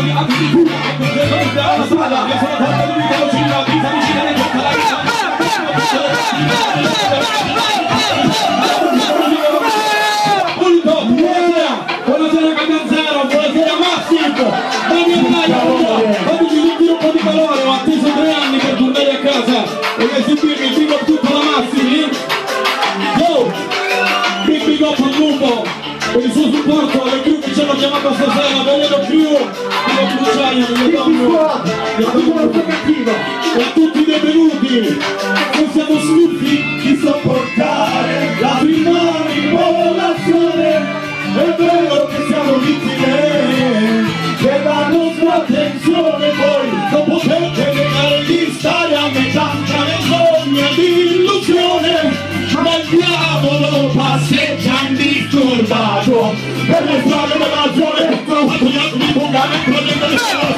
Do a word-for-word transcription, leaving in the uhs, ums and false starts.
di atti di cura che confermamente alla strada che sono tante vite oggi la vita vicina ne tocca la vita. Pulito, buonasera, buonasera Catanzaro, buonasera Massimo, Daniel Maia, fammi sentire un po' di calore, ho atteso tre anni per tornare a casa e esibirmi il big up tutto la Massimi. Go! Big big up al lupo per il suo supporto alle crew che ci hanno chiamato stasera, vogliono più come Cruciaia, mi danno e a tutti i detenuti, noi siamo stufi di sopportare la prima rivoluzione. È vero che siamo vittime che la nostra attenzione poi non potete negare di stare a metà tra menzogna di illusione, ma il diavolo passeggia indisturbato per le strade della zona, quanto gli altri di fondamento